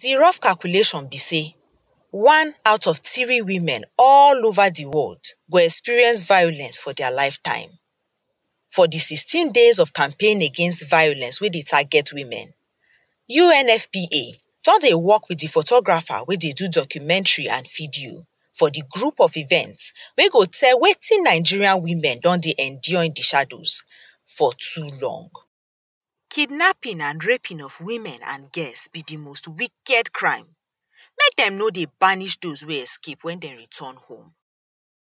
The rough calculation be say 1 out of 3 women all over the world go experience violence for their lifetime. For the 16 days of campaign against violence wey dey target women, UNFPA don dey work with the photographer wey dey do documentary and video for the group of events wey go tell wetin Nigerian women don dey endure in the shadows for too long. Kidnapping and raping of women and girls be the most wicked crime. Make dem no dey banish those wey escape when dem return home.